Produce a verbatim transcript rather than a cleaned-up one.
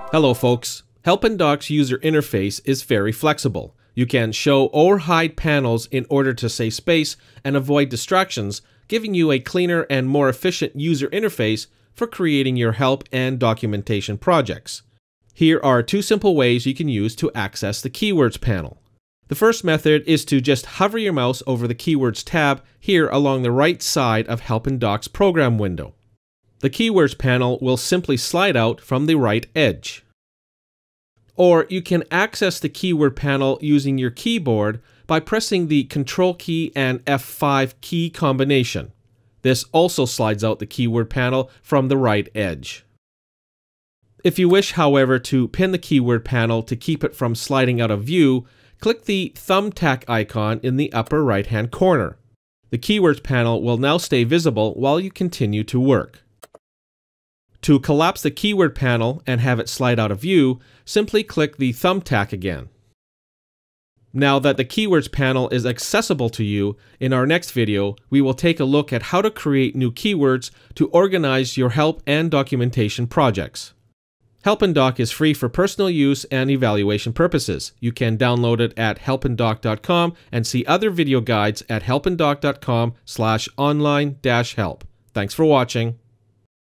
Hello folks, HelpNDoc's user interface is very flexible. You can show or hide panels in order to save space and avoid distractions, giving you a cleaner and more efficient user interface for creating your help and documentation projects. Here are two simple ways you can use to access the Keywords panel. The first method is to just hover your mouse over the Keywords tab here along the right side of HelpNDoc's program window. The Keywords panel will simply slide out from the right edge. Or you can access the keyword panel using your keyboard by pressing the Control key and F five key combination. This also slides out the keyword panel from the right edge. If you wish, however, to pin the keyword panel to keep it from sliding out of view, click the thumbtack icon in the upper right-hand corner. The Keywords panel will now stay visible while you continue to work. To collapse the keyword panel and have it slide out of view, simply click the thumbtack again. Now that the Keywords panel is accessible to you, in our next video, we will take a look at how to create new keywords to organize your help and documentation projects. HelpNDoc is free for personal use and evaluation purposes. You can download it at help n doc dot com and see other video guides at help n doc dot com slash online dash help. Thanks for watching.